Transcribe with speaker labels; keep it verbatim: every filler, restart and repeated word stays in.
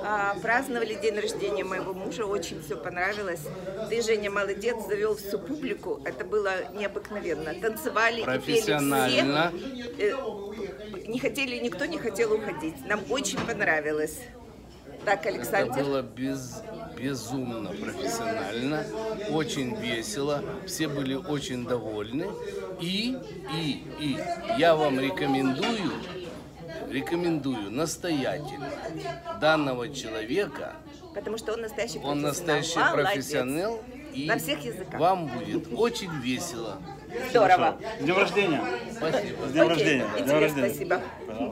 Speaker 1: а, праздновали день рождения моего мужа, очень все понравилось. Ты, Женя, молодец, завел всю публику, это было необыкновенно. Танцевали и пели все. Э, не хотели, никто не хотел уходить. Нам очень понравилось. Так, Александр.
Speaker 2: Это было без, безумно профессионально, очень весело, все были очень довольны. И, и, и я вам рекомендую, рекомендую настоятельно данного человека,
Speaker 1: потому что он настоящий профессионал.
Speaker 2: Он настоящий профессионал, и
Speaker 1: на всех языках.
Speaker 2: Вам будет очень весело.
Speaker 1: Здорово.
Speaker 3: С днем рождения.
Speaker 2: Спасибо.
Speaker 3: С днем
Speaker 1: Окей.
Speaker 3: рождения.
Speaker 1: И
Speaker 3: С днем
Speaker 1: тебе
Speaker 3: рождения.
Speaker 1: спасибо.